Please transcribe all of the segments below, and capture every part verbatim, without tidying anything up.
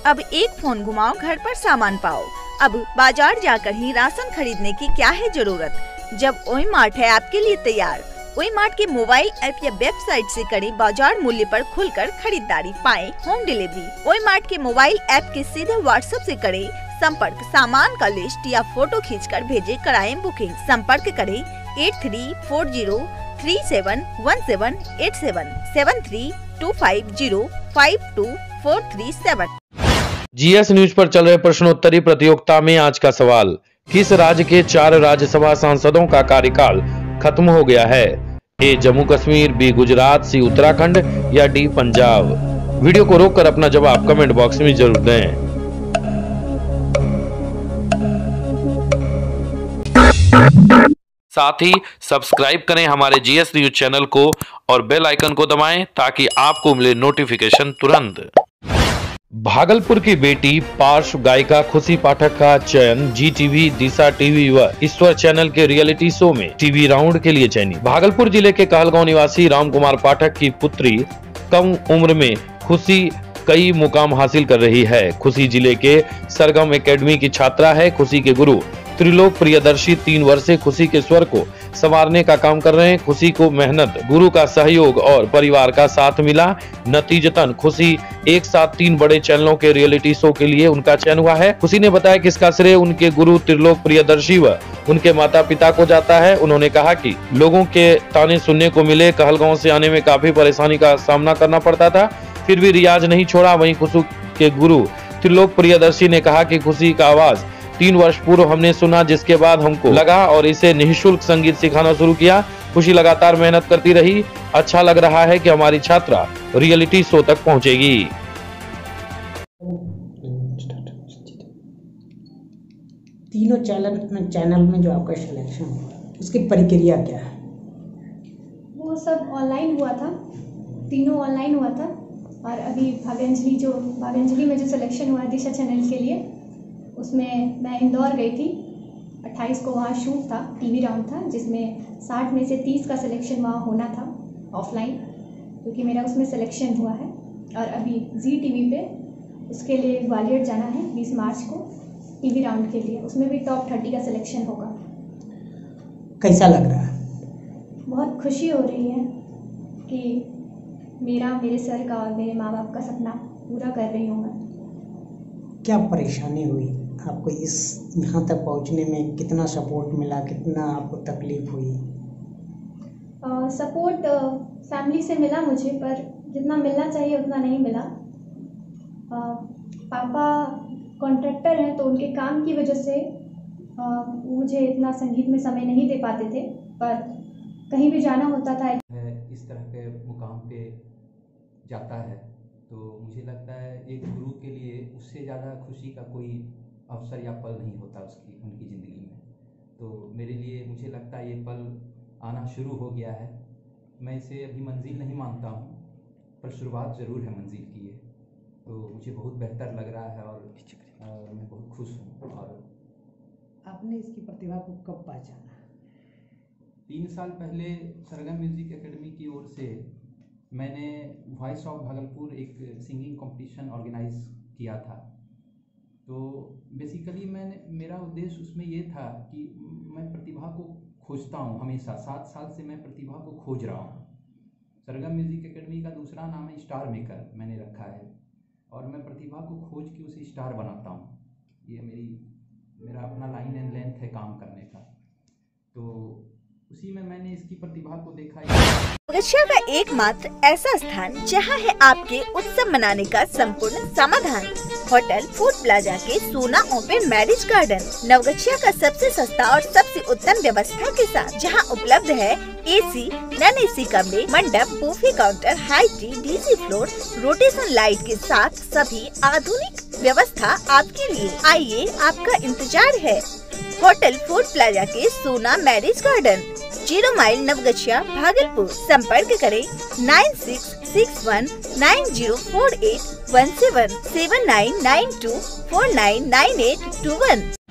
अब एक फोन घुमाओ, घर पर सामान पाओ। अब बाजार जाकर ही राशन खरीदने की क्या है जरूरत, जब ओई मार्ट है आपके लिए तैयार। ओई मार्ट के मोबाइल ऐप या वेबसाइट से करें बाजार मूल्य पर खुलकर खरीदारी, पाएं होम डिलीवरी। ओई मार्ट के मोबाइल ऐप के सीधे व्हाट्सएप से करें संपर्क, सामान का लिस्ट या फोटो खींचकर भेजे, कराएं बुकिंग। संपर्क करें eight three four zero three seven one seven eight seven seven three two five zero five two four three seven. GS news पर चल रहे प्रश्नोत्तरी प्रतियोगिता में आज का सवाल, किस राज्य के चार राज्यसभा सांसदों का कार्यकाल खत्म हो गया है? A Jammu Kashmir, B Gujarat, C Uttarakhand या डी पंजाब? वीडियो को रोककर अपना जवाब कमेंट बॉक्स में जरूर दें। साथ ही सब्सक्राइब करें हमारे जीएस न्यूज चैनल को और बेल आइकन को दबाएं ताकि आपको मिले नोटिफिकेशन तुरंत। भागलपुर की बेटी पार्श्व गायिका खुशी पाठक का चयन जी टीवी, दिशा टीवी व ईश्वर चैनल के रियलिटी शो में टीवी राउंड के लिए चयनित। भागलपुर जिले के कहलगांव निवासी राम कुमार पाठक की पुत्री कम उम्र में खुशी कई मुकाम हासिल कर रही है। खुशी जिले के सरगम एकेडमी की छात्रा है। खुशी के गुरु त्रिलोक प्रियदर्शी तीन वर्ष से खुशी के स्वर को संवारने का काम कर रहे हैं। खुशी को मेहनत, गुरु का सहयोग और परिवार का साथ मिला। नतीजतन खुशी एक साथ तीन बड़े चैनलों के रियलिटी शो के लिए उनका चयन हुआ है। खुशी ने बताया कि इसका श्रेय उनके गुरु त्रिलोक प्रियदर्शी व उनके माता पिता को जाता है। उन्होंने कहा कि लोगों के ताने सुनने को मिले, कहलगांव से आने में काफी परेशानी का सामना करना पड़ता था, फिर भी रियाज नहीं छोड़ा। वहीं खुशी के गुरु त्रिलोक प्रियदर्शी ने कहा कि खुशी का आवाज तीन वर्ष पूर्व हमने सुना, जिसके बाद हमको लगा और इसे निःशुल्क संगीत सिखाना शुरू किया। खुशी लगातार मेहनत करती रही। अच्छा लग रहा है कि हमारी छात्रा रियलिटी शो तक पहुंचेगी। तीनों चैनल चैनल में जो आपका सिलेक्शन हुआ, उसकी प्रक्रिया क्या है? वो सब ऑनलाइन हुआ था, तीनों ऑनलाइन हुआ था। और अभी भाग्यांजलि जो भाग्यांजलि में जो सिलेक्शन हुआ है दिशा चैनल के लिए, उसमें मैं इंदौर गई थी। अट्ठाईस को वहाँ शूट था, टीवी राउंड था, जिसमें साठ में से तीस का सिलेक्शन वहाँ होना था ऑफलाइन, क्योंकि मेरा उसमें सिलेक्शन हुआ है। और अभी जी टीवी पे उसके लिए ग्वालियर जाना है बीस मार्च को टीवी राउंड के लिए, उसमें भी टॉप थर्टी का सिलेक्शन होगा। कैसा लग रहा है? बहुत खुशी हो रही है कि मेरा, मेरे सर का और मेरे माँ बाप का सपना पूरा कर रही हूँ मैं। क्या परेशानी हुई आपको इस यहाँ तक पहुँचने में? कितना सपोर्ट मिला, कितना आपको तकलीफ हुई? सपोर्ट फैमिली से मिला मुझे, पर जितना मिलना चाहिए उतना नहीं मिला। आ, पापा कॉन्ट्रैक्टर हैं, तो उनके काम की वजह से आ, मुझे इतना संगीत में समय नहीं दे पाते थे, पर कहीं भी जाना होता था। इस तरह के मुकाम पे जाता है तो मुझे लगता है एक गुरु के लिए उससे ज़्यादा खुशी का कोई अवसर या पल नहीं होता उसकी उनकी ज़िंदगी में। तो मेरे लिए मुझे लगता है ये पल आना शुरू हो गया है। मैं इसे अभी मंजिल नहीं मानता हूँ, पर शुरुआत ज़रूर है मंजिल की है। तो मुझे बहुत बेहतर लग रहा है और, और मैं बहुत खुश हूँ। और आपने इसकी प्रतिभा को कब पहचाना? तीन साल पहले सरगम म्यूज़िक एकेडमी की ओर से मैंने वॉइस ऑफ भागलपुर एक सिंगिंग कंपटीशन ऑर्गेनाइज किया था। तो बेसिकली मैंने, मेरा उद्देश्य उसमें ये था कि मैं प्रतिभा को खोजता हूँ हमेशा, सात साल से मैं प्रतिभा को खोज रहा हूँ। सरगम म्यूज़िक एकेडमी का दूसरा नाम है स्टार मेकर, मैंने रखा है, और मैं प्रतिभा को खोज के उसे स्टार बनाता हूँ। ये मेरी मेरा अपना लाइन एंड लेंथ है काम करने का। तो उसी में मैंने इसकी प्रतिभा को देखा। नवगछिया का एकमात्र ऐसा स्थान जहां है आपके उत्सव मनाने का संपूर्ण समाधान। होटल फूड प्लाजा के सोना ओपन मैरिज गार्डन, नवगछिया का सबसे सस्ता और सबसे उत्तम व्यवस्था के साथ, जहां उपलब्ध है एसी, नॉन एसी कमरे, मंडप, buffet counter, high tea, DC floor, rotation light के साथ सभी आधुनिक व्यवस्था आपके लिए। आइए, आपका इंतजार है। होटल फूड प्लाजा के Sona marriage garden, zero mile, Naugachia, Bhagalpur. संपर्क करें nine six six one nine zero four eight one seven seven nine nine two four nine nine eight two one.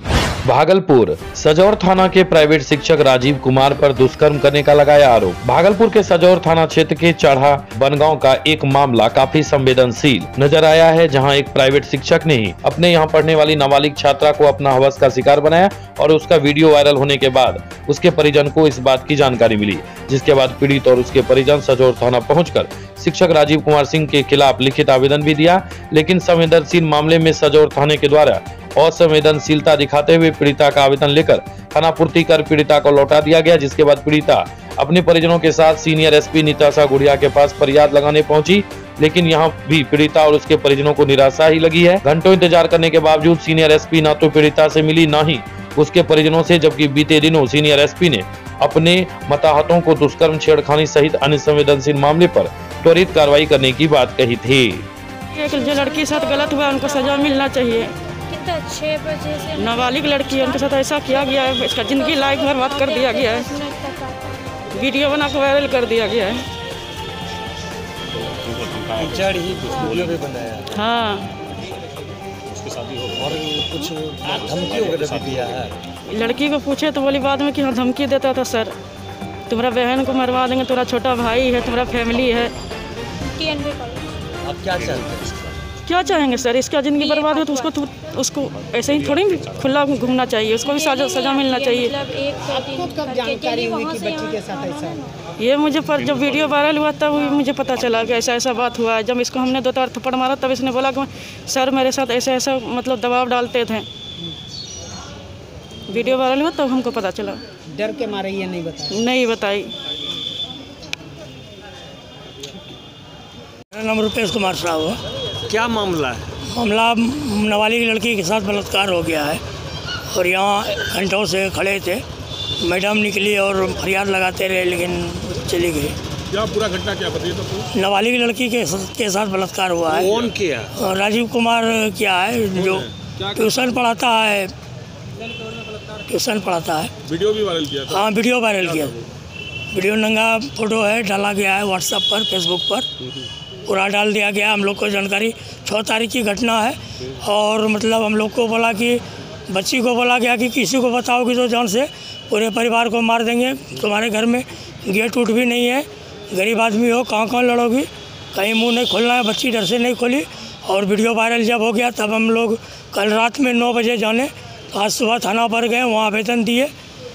Bhagalpur Sajaur थाना के प्राइवेट शिक्षक राजीव कुमार पर दुष्कर्म करने का लगाया आरोप। भागलपुर के सजौर थाना क्षेत्र के चढ़ा बनगांव का एक मामला काफी संवेदनशील नजर आया है, जहां एक प्राइवेट शिक्षक ने ही अपने यहां पढ़ने वाली नाबालिग छात्रा को अपना हवस का शिकार बनाया और उसका वीडियो वायरल होने के बाद उसके परिजन को इस बात की जानकारी मिली, जिसके बाद पीड़ित और उसके परिजन सजौर थाना पहुंचकर शिक्षक राजीव कुमार सिंह के खिलाफ लिखित आवेदन भी दिया। लेकिन संवेदनशील मामले में सजौर थाने के द्वारा असंवेदनशीलता दिखाते हुए पीड़िता का आवेदन लेकर थाना पूर्ति कर पीड़िता को लौटा दिया गया, जिसके बाद पीड़िता अपने परिजनों के साथ सीनियर एसपी निताशा गुड़िया के पास फरियाद लगाने पहुंची। लेकिन यहां भी पीड़िता और उसके परिजनों को निराशा ही लगी है। घंटों इंतजार करने के बावजूद सीनियर एसपी न तो पीड़िता से मिली न ही उसके परिजनों से, जबकि बीते दिनों सीनियर एसपी ने अपने मताहतों को दुष्कर्म, छेड़खानी सहित अन्य संवेदनशील मामले पर त्वरित कार्रवाई करने की बात कही थी। एक जो लड़की के साथ गलत हुआ उनको सजा मिलना चाहिए। कितना छह बजे से नाबालिग लड़की है, उनके साथ ऐसा किया गया है, इसका जिंदगी लाइफ बर्बाद कर दिया गया है, वीडियो बना के वायरल कर दिया गया है। भी बनाया हाँ, उसके शादी हो और कुछ धमकी वगैरह भी दिया है। लड़की को पूछे तो बोली बाद में कि हाँ धमकी देता था, सर तुम्हारा बहन को मरवा देंगे, तुम्हारा छोटा भाई है, तुम्हारा फैमिली है। आप क्या चाहते हैं? क्या चाहेंगे सर, इसका ज़िंदगी बर्बाद हो तो उसको तो, उसको ऐसे ही थोड़ी खुला घूमना चाहिए, उसको भी सजा सजा मिलना चाहिए। आपको कब जानकारी हुई कि बच्ची के साथ ऐसा है? ये मुझे पर जब वीडियो वायरल हुआ तब मुझे पता चला कि ऐसा ऐसा बात हुआ है। जब इसको हमने दो चार थप्पड़ मारा तब इसने बोला कि सर मेरे साथ ऐसा ऐसा मतलब दबाव डालते थे। वीडियो वायरल हुआ तब हमको पता चला। डर के मारे ये नहीं बताई? नहीं बताई। मेरा नाम रुपेश कुमार साहब है। क्या मामला है? मामला नाबालिग लड़की के साथ बलात्कार हो गया है और यहाँ घंटों से खड़े थे। मैडम निकली और फरियाद लगाते रहे लेकिन चली गई। क्या पूरा घटना क्या बताइए तो? नाबालिग लड़की के के साथ बलात्कार हुआ है। कौन किया? राजीव कुमार क्या है जो ट्यूशन पढ़ाता है, ट्यूशन पढ़ाता है। वीडियो भी वायरल किया था? हाँ, वीडियो वायरल किया। वीडियो नंगा फोटो है, डाला गया है व्हाट्सएप पर, फेसबुक पर पूरा डाल दिया गया। हम लोग को जानकारी छः तारीख की घटना है और मतलब हम लोग को बोला कि बच्ची को बोला गया कि किसी को बताओगी तो जान से पूरे परिवार को मार देंगे, तुम्हारे घर में गेट उठ भी नहीं है, गरीब आदमी हो, कहाँ कहाँ लड़ोगी, कहीं मुंह नहीं खोलना है। बच्ची डर से नहीं खोली और वीडियो वायरल जब हो गया तब हम लोग कल रात में नौ बजे जाने तो आज सुबह थाना पर गए, वहाँ आवेदन दिए।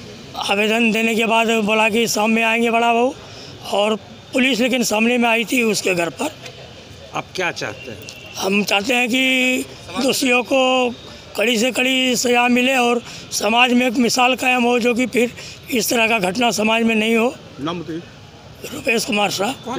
आवेदन देने के बाद बोला कि शाम में आएंगे बड़ा बहू, और पुलिस लेकिन सामने में आई थी उसके घर पर। आप क्या चाहते हैं? हम चाहते हैं कि दोषियों को कड़ी से कड़ी सजा मिले और समाज में एक मिसाल कायम हो, जो कि फिर इस तरह का घटना समाज में नहीं हो। नाम बताइए। रुपेश कुमार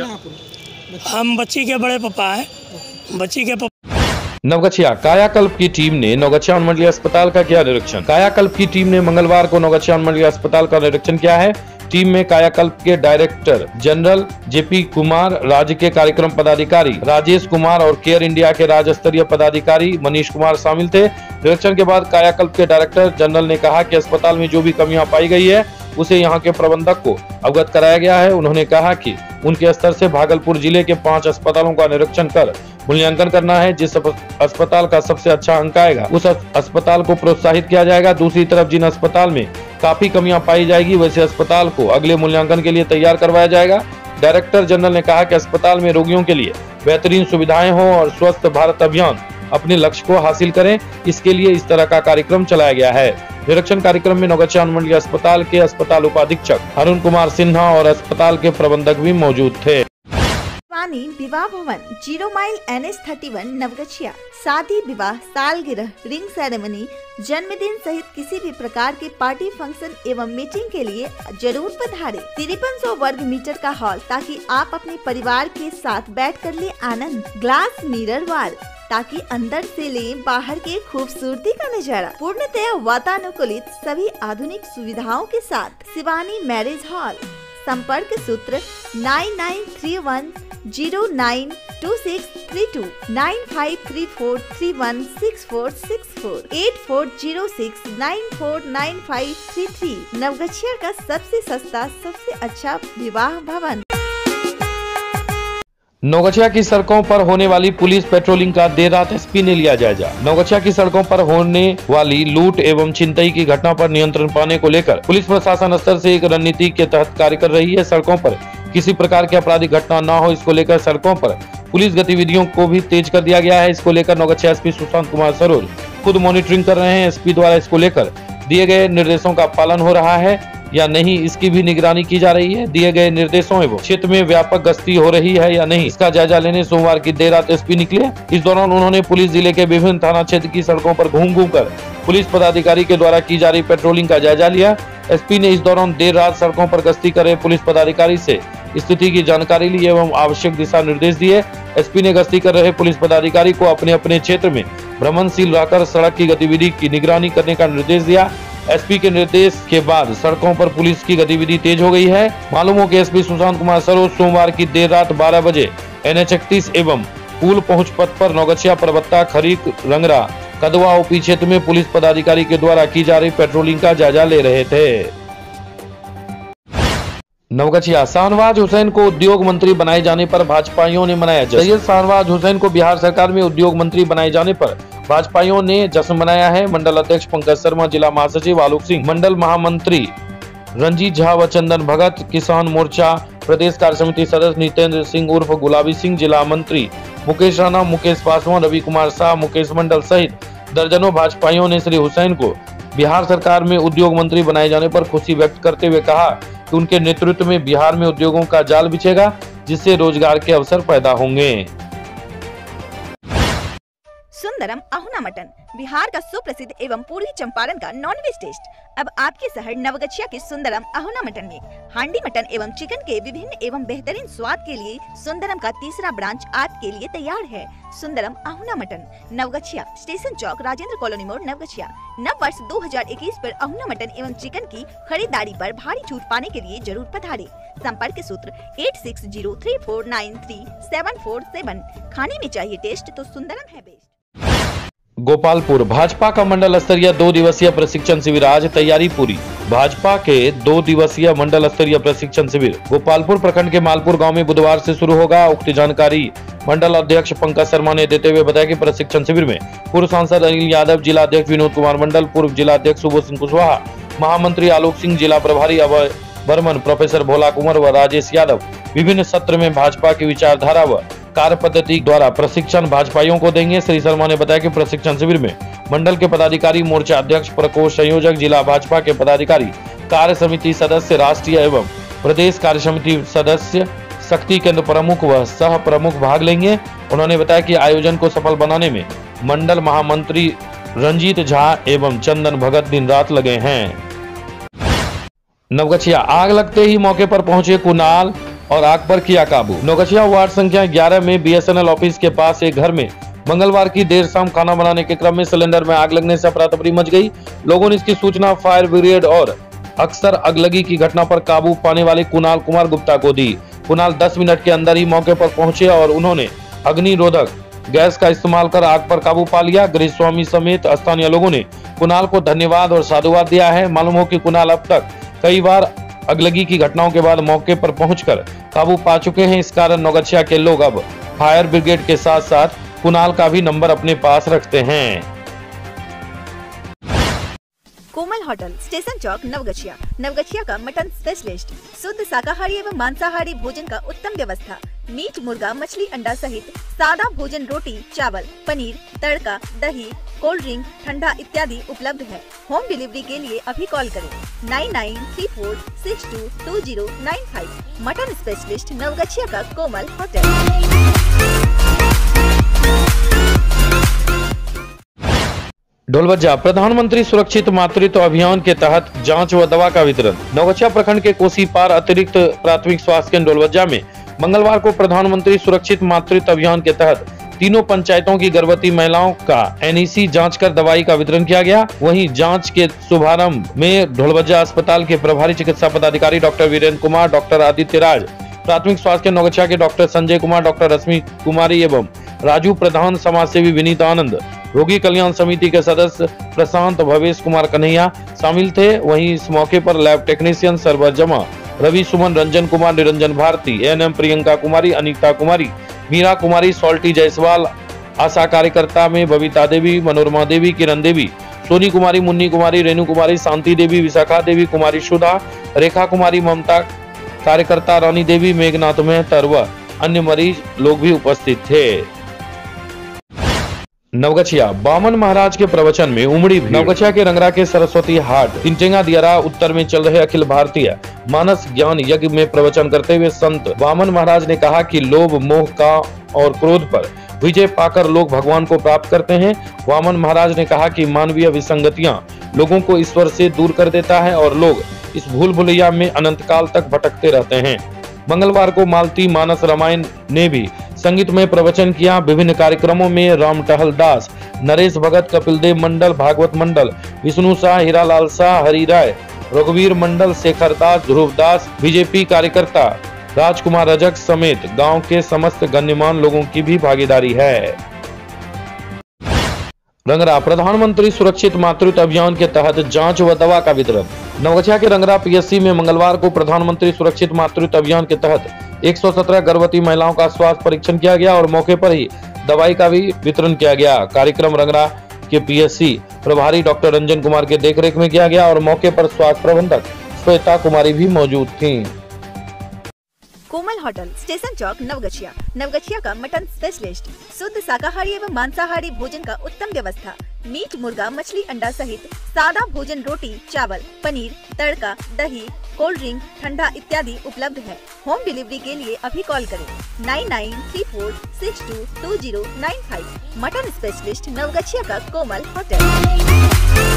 साहब। हम बच्ची के बड़े पापा हैं। बच्ची के नवगछिया कायाकल्प की टीम ने नवगछिया अनुमंडलीय अस्पताल का किया निरीक्षण। कायाकल्प की टीम ने मंगलवार को नवगछिया अनुमंडलीय अस्पताल का निरीक्षण किया है। टीम में कायाकल्प के डायरेक्टर जनरल जेपी कुमार, राज्य के कार्यक्रम पदाधिकारी राजेश कुमार और केयर इंडिया के राज्य स्तरीय पदाधिकारी मनीष कुमार शामिल थे। निरीक्षण के बाद कायाकल्प के डायरेक्टर जनरल ने कहा कि अस्पताल में जो भी कमियां पाई गई है उसे यहां के प्रबंधक को अवगत कराया गया है। उन्होंने कहा कि उनके स्तर से भागलपुर जिले के पांच अस्पतालों का निरीक्षण कर मूल्यांकन करना है। जिस अस्पताल का सबसे अच्छा अंक आएगा उस अस्पताल को प्रोत्साहित किया जाएगा। दूसरी तरफ जिन अस्पताल में काफी कमियां पाई जाएगी वैसे अस्पताल को अगले मूल्यांकन के लिए तैयार करवाया जाएगा। डायरेक्टर जनरल ने कहा कि अस्पताल में रोगियों के लिए बेहतरीन सुविधाएं हों और स्वस्थ भारत अभियान अपने लक्ष्य को हासिल करें, इसके लिए इस तरह का कार्यक्रम चलाया गया है। निरीक्षण कार्यक्रम में नवगछिया अनुमंडलीय अस्पताल के अस्पताल उपाधीक्षक अरुण कुमार सिन्हा और अस्पताल के प्रबंधक भी मौजूद थे। शिवानी विवाह भवन, zero mile N H thirty one Naugachia. शादी, विवाह, सालगिरह, रिंग सेरेमनी, जन्मदिन सहित किसी भी प्रकार के पार्टी फंक्शन एवं मीटिंग के लिए जरूर पधारें। तिरपन सौ वर्ग मीटर का हॉल, ताकि आप अपने परिवार के साथ बैठ कर ले आनंद। ग्लास मिरर वॉल, ताकि अंदर से ले बाहर के खूबसूरती का नजारा। पूर्णतः वातानुकूलित सभी आधुनिक सुविधाओं के साथ शिवानी मैरिज हॉल। संपर्क सूत्र nine nine three one zero nine two six three two, nine five three four three one six four six four, eight four zero six nine four nine five three three. Naugachia का सबसे सस्ता, सबसे अच्छा विवाह भवन। नवगछिया की सड़कों पर होने वाली पुलिस पेट्रोलिंग का देर रात एसपी ने लिया जायजा। नवगछिया की सड़कों पर होने वाली लूट एवं छिनतई की घटना पर नियंत्रण पाने को लेकर पुलिस प्रशासन स्तर से एक रणनीति के तहत कार्य कर रही है। सड़कों पर किसी प्रकार की आपराधिक घटना न हो, इसको लेकर सड़कों पर पुलिस गतिविधियों को भी तेज कर दिया गया है। इसको लेकर नवगछिया एसपी सुशांत कुमार सरोज खुद मॉनिटरिंग कर रहे हैं। एसपी द्वारा इसको लेकर दिए गए निर्देशों का पालन हो रहा है या नहीं, इसकी भी निगरानी की जा रही है। दिए गए निर्देशों एवं क्षेत्र में व्यापक गश्ती हो रही है या नहीं, इसका जायजा लेने सोमवार की देर रात एसपी निकले। इस दौरान उन्होंने पुलिस जिले के विभिन्न थाना क्षेत्र की सड़कों पर घूम घूम कर पुलिस पदाधिकारी के द्वारा की जा रही पेट्रोलिंग का जायजा लिया। एसपी ने इस दौरान देर रात सड़कों पर गश्ती कर रहे पुलिस पदाधिकारी से स्थिति की जानकारी ली एवं आवश्यक दिशा निर्देश दिए। एसपी ने गश्ती कर रहे पुलिस पदाधिकारी को अपने अपने क्षेत्र में भ्रमणशील रहकर सड़क की गतिविधि की निगरानी करने का निर्देश दिया। एसपी के निर्देश के बाद सड़कों पर पुलिस की गतिविधि तेज हो गई है। मालूम हो कि एसपी सुशांत कुमार सरोज सोमवार की देर रात बारह बजे एन एच इकतीस एवं पुल पहुंच पथ पर नवगछिया, परबत्ता, खरीक, रंगरा, कदवा ओपी क्षेत्र में पुलिस पदाधिकारी के द्वारा की जा रही पेट्रोलिंग का जायजा ले रहे थे। नवगछिया, शाहनवाज हुसैन को उद्योग मंत्री बनाए जाने पर भाजपाइयों ने मनाया जश्न। सैयद शाहनवाज हुसैन को बिहार सरकार में उद्योग मंत्री बनाए जाने पर भाजपाइयों ने जश्न मनाया है। मंडल अध्यक्ष पंकज शर्मा, जिला महासचिव आलोक सिंह, मंडल महामंत्री रंजीत झा व चंदन भगत, किसान मोर्चा प्रदेश कार्य समिति सदस्य नितेंद्र सिंह उर्फ गुलाबी सिंह, जिला मंत्री मुकेश राणा, मुकेश पासवान, रवि कुमार शाह, मुकेश मंडल सहित दर्जनों भाजपाइयों ने श्री हुसैन को बिहार सरकार में उद्योग मंत्री बनाए जाने पर खुशी व्यक्त करते हुए कहा कि उनके नेतृत्व में बिहार में उद्योगों का जाल बिछेगा, जिससे रोजगार के अवसर पैदा होंगे। सुंदरम अहुना मटन, बिहार का सुप्रसिद्ध एवं पूर्वी चंपारण का नॉनवेज टेस्ट अब आपके शहर नवगछिया के सुंदरम अहुना मटन में। हांडी मटन एवं चिकन के विभिन्न एवं बेहतरीन स्वाद के लिए सुंदरम का तीसरा ब्रांच आपके लिए तैयार है। सुंदरम अहुना मटन, नवगछिया, स्टेशन चौक, राजेंद्र कॉलोनी मोड़, नवगछिया। नव वर्ष दो हज़ार इक्कीस पर अहुना मटन एवं चिकन की खरीदारी पर भारी छूट पाने के लिए जरूर पधारे। संपर्क सूत्र eight six zero three four nine three seven four seven. खाने में चाहिए टेस्ट तो सुंदरम है बेस्ट। गोपालपुर, भाजपा का मंडल स्तरीय दो दिवसीय प्रशिक्षण शिविर आज तैयारी पूरी। भाजपा के दो दिवसीय मंडल स्तरीय प्रशिक्षण शिविर गोपालपुर प्रखंड के मालपुर गांव में बुधवार से शुरू होगा। उक्त जानकारी मंडल अध्यक्ष पंकज शर्मा ने देते हुए बताया कि प्रशिक्षण शिविर में पूर्व सांसद अनिल यादव, जिला अध्यक्ष विनोद कुमार मंडल, पूर्व जिला अध्यक्ष सुबोध सिंह कुशवाहा, महामंत्री आलोक सिंह, जिला प्रभारी अभय बर्मन, प्रोफेसर भोला कुमार व राजेश यादव विभिन्न सत्र में भाजपा की विचारधारा व कार्य पद्धति द्वारा प्रशिक्षण भाजपाइयों को देंगे। श्री शर्मा ने बताया कि प्रशिक्षण शिविर में मंडल के पदाधिकारी, मोर्चा अध्यक्ष, प्रकोष्ठ संयोजक, जिला भाजपा के पदाधिकारी, कार्य समिति सदस्य, राष्ट्रीय एवं प्रदेश कार्य समिति सदस्य, शक्ति केंद्र प्रमुख व सह प्रमुख भाग लेंगे। उन्होंने बताया कि आयोजन को सफल बनाने में मंडल महामंत्री रंजीत झा एवं चंदन भगत दिन रात लगे हैं। नवगछिया, आग लगते ही मौके पर पहुंचे कुणाल और आग पर किया काबू। नवगछिया वार्ड संख्या ग्यारह में B S N L office के पास एक घर में मंगलवार की देर शाम खाना बनाने के क्रम में सिलेंडर में आग लगने से अफरा तफरी मच गई। लोगों ने इसकी सूचना फायर ब्रिगेड और अक्सर अगलगी की घटना पर काबू पाने वाले कुणाल कुमार गुप्ता को दी। कुणाल दस मिनट के अंदर ही मौके पर पहुंचे और उन्होंने अग्निरोधक गैस का इस्तेमाल कर आग पर काबू पा लिया। गृह स्वामी समेत स्थानीय लोगों ने कुणाल को धन्यवाद और साधुवाद दिया है। मालूम हो कि कुणाल अब तक कई बार अगलगी की घटनाओं के बाद मौके पर पहुंचकर काबू पा चुके हैं। इस कारण नवगछिया के लोग अब फायर ब्रिगेड के साथ साथ कुणाल का भी नंबर अपने पास रखते हैं। कोमल होटल, स्टेशन चौक, नवगछिया। नवगछिया का मटन स्पेशलिस्ट, शुद्ध शाकाहारी एवं मांसाहारी भोजन का उत्तम व्यवस्था। मीट, मुर्गा, मछली, अंडा सहित सादा भोजन, रोटी, चावल, पनीर, तड़का, दही, कोल्ड ड्रिंक, ठंडा इत्यादि उपलब्ध है। होम डिलीवरी के लिए अभी कॉल करें nine nine three four six two two zero nine five. Mutton specialist, Naugachia का कोमल होटल। ढोलबज्जा, प्रधानमंत्री सुरक्षित मातृत्व अभियान के तहत जांच व दवा का वितरण। नवगछिया प्रखंड के कोसी पार अतिरिक्त प्राथमिक स्वास्थ्य केंद्र ढोलबज्जा में मंगलवार को प्रधानमंत्री सुरक्षित मातृत्व अभियान के तहत तीनों पंचायतों की गर्भवती महिलाओं का एन ई सी जांच कर दवाई का वितरण किया गया। वहीं जांच के शुभारंभ में ढोलबज्जा अस्पताल के प्रभारी चिकित्सा पदाधिकारी डॉक्टर वीरेंद्र कुमार, डॉक्टर आदित्य राज, प्राथमिक स्वास्थ्य केंद्र नवगछिया के डॉक्टर संजय कुमार, डॉक्टर रश्मि कुमारी एवं राजू प्रधान, समाज सेवी विनीत आनंद, रोगी कल्याण समिति के सदस्य प्रशांत भवेश कुमार कन्हैया शामिल थे। वहीं इस मौके पर lab technician Sarwar Jama, Ravi Suman, Ranjan Kumar, Niranjan Bharati, A N M Priyanka Kumari, Anita Kumari, Meera Kumari, Salti Jaiswal, ASHA कार्यकर्ता में बबीता देवी, मनोरमा देवी, किरण देवी, सोनी कुमारी, मुन्नी कुमारी, रेणु कुमारी, शांति देवी, विशाखा देवी, कुमारी सुधा, रेखा कुमारी, ममता कार्यकर्ता, रानी देवी, मेघनाथ मेहतर व अन्य मरीज लोग भी उपस्थित थे। नवगछिया बामन महाराज के प्रवचन में उमड़ी भीड़। नवगछिया के रंगरा के सरस्वती हाट तिनटेंगा दियारा उत्तर में चल रहे अखिल भारतीय मानस ज्ञान यज्ञ में प्रवचन करते हुए संत वामन महाराज ने कहा कि लोभ, मोह, काम और क्रोध पर विजय पाकर लोग भगवान को प्राप्त करते हैं। वामन महाराज ने कहा कि मानवीय विसंगतियां लोगों को ईश्वर से दूर कर देता है और लोग इस भूल भुलैया में अनंत काल तक भटकते रहते हैं। मंगलवार को मालती मानस रामायण ने भी संगीतमय प्रवचन किया। विभिन्न कार्यक्रमों में राम टहल दास, नरेश भगत, कपिल देव मंडल, भागवत मंडल, विष्णु शाह, हीरालाल शाह, हरि राय, रघुवीर मंडल, शेखर दास, ध्रुव दास, बीजेपी कार्यकर्ता राजकुमार रजक समेत गांव के समस्त गण्यमान लोगों की भी भागीदारी है। रंगरा प्रधानमंत्री सुरक्षित मातृत्व अभियान के तहत जांच व दवा का वितरण। नवगछिया के रंगरा पीएससी में मंगलवार को प्रधानमंत्री सुरक्षित मातृत्व अभियान के तहत एक सौ सत्रह गर्भवती महिलाओं का स्वास्थ्य परीक्षण किया गया और मौके पर ही दवाई का भी वितरण किया गया। कार्यक्रम रंगरा के पीएससी प्रभारी डॉक्टर रंजन कुमार के देखरेख में किया गया और मौके पर स्वास्थ्य प्रबंधक श्वेता कुमारी भी मौजूद थीं। कोमल होटल, स्टेशन चौक, नवगछिया। नवगछिया का मटन स्पेशलिस्ट, शुद्ध शाकाहारी एवं मांसाहारी भोजन का उत्तम व्यवस्था। मीट, मुर्गा, मछली, अंडा सहित सादा भोजन, रोटी, चावल, पनीर, तड़का, दही, कोल्ड ड्रिंक, ठंडा इत्यादि उपलब्ध है। होम डिलीवरी के लिए अभी कॉल करें nine nine three four six two two zero nine five. Mutton specialist, Naugachia का कोमल होटल।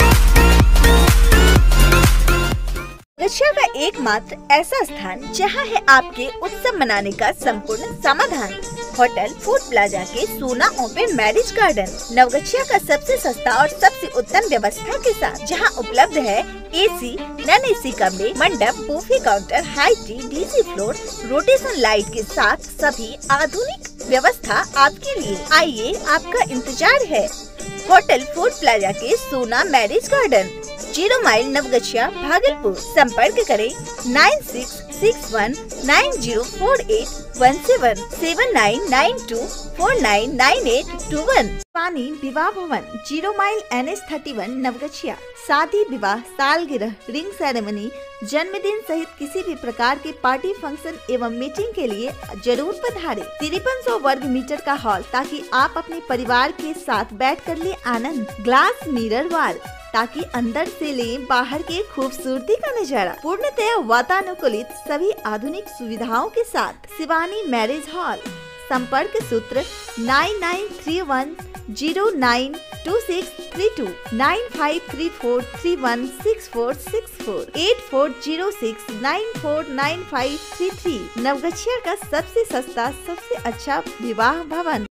नवगछिया का एकमात्र ऐसा स्थान जहां है आपके उत्सव मनाने का संपूर्ण समाधान। होटल फूड प्लाजा के सोना ओपन मैरिज गार्डन, नवगछिया का सबसे सस्ता और सबसे उत्तम व्यवस्था के साथ, जहां उपलब्ध है एसी, नॉन एसी कमरे, मंडप, buffet counter, high tea, DC floor, rotation light के साथ सभी आधुनिक व्यवस्था आपके लिए। आइए, आपका इंतजार है। होटल फूड प्लाजा के Sona marriage garden, zero mile, Naugachia, Bhagalpur. संपर्क करें nine six six one nine zero four eight one seven seven nine nine two four nine nine eight two one. पानी विवाह भवन, zero mile, N H thirty one, Naugachia. शादी, विवाह, सालगिरह, ring ceremony, जन्मदिन सहित किसी भी प्रकार के पार्टी, फंक्शन एवं मीटिंग के लिए जरूर पधारें। तिरपन सौ वर्ग मीटर का हॉल, ताकि आप अपने परिवार के साथ बैठ कर ले आनंद। ग्लास मिरर वाल, ताकि अंदर से ले बाहर के खूबसूरती का नजारा। पूर्णतया वातानुकूलित सभी आधुनिक सुविधाओं के साथ शिवानी मैरिज हॉल। संपर्क सूत्र nine nine three one zero nine two six three two, nine five three four three one six four six four, eight four zero six nine four nine five three three. Naugachia का सबसे सस्ता, सबसे अच्छा विवाह भवन।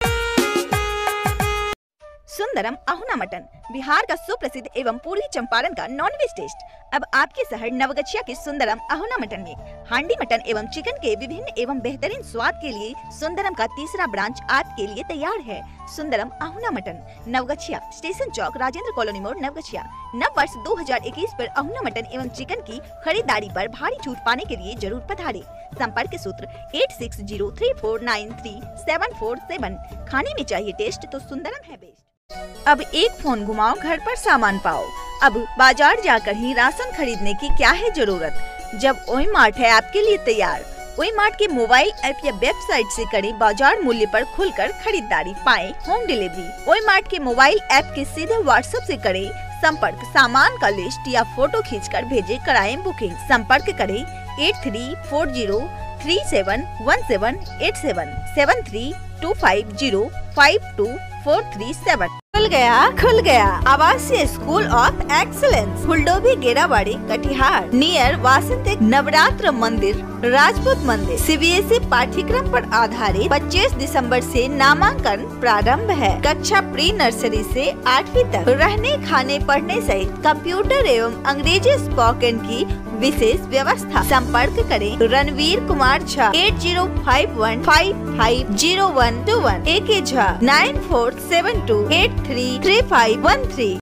सुंदरम अहुना mutton, Bihar का सुप्रसिद्ध एवं पूर्वी चंपारण का नॉनवेज टेस्ट। अब आपके शहर नवगछिया के सुंदरम अहुना मटन में हांडी मटन एवं चिकन के विभिन्न एवं बेहतरीन स्वाद के लिए सुंदरम का तीसरा ब्रांच आपके लिए तैयार है। सुंदरम अहुना मटन, नवगछिया, स्टेशन चौक, राजेंद्र कॉलोनी मोड़, नवगछिया। नव वर्ष दो हज़ार इक्कीस पर अहुना मटन एवं चिकन की खरीदारी पर भारी छूट पाने के लिए जरूर पधारें। संपर्क सूत्र eight six zero three four nine three seven four seven. खाने में चाहिए टेस्ट तो सुंदरम है बेस्ट। अब एक फोन घुमाओ, घर पर सामान पाओ। अब बाजार जाकर ही राशन खरीदने की क्या है जरूरत, जब ओई मार्ट है आपके लिए तैयार। ओई मार्ट के मोबाइल ऐप या वेबसाइट से करें बाजार मूल्य पर खुलकर खरीदारी, पाएं होम डिलीवरी। ओई मार्ट के मोबाइल ऐप के सीधे व्हाट्सएप से करें संपर्क, सामान का लिस्ट या फोटो खींचकर भेजे, कराएं बुकिंग। संपर्क करें eight three four zero three seven one seven eight seven seven three two five zero five two four three seven. खुल गया खुल गया आवासीय school of excellence, Phuldobhi, Gerabari, Katihar, near वासंतिक नवरात्र मंदिर, राजपूत मंदिर। सीबीएसई पाठ्यक्रम पर आधारित पच्चीस दिसंबर से नामांकन प्रारंभ है। कक्षा प्री नर्सरी से आठवीं तक, रहने, खाने, पढ़ने सहित कंप्यूटर एवं अंग्रेजी स्पोकन की विशेष व्यवस्था। संपर्क करें Ranveer Kumar Jha eight zero five one five five zero one two one, A K Jha nine four seven two eight three three five one three.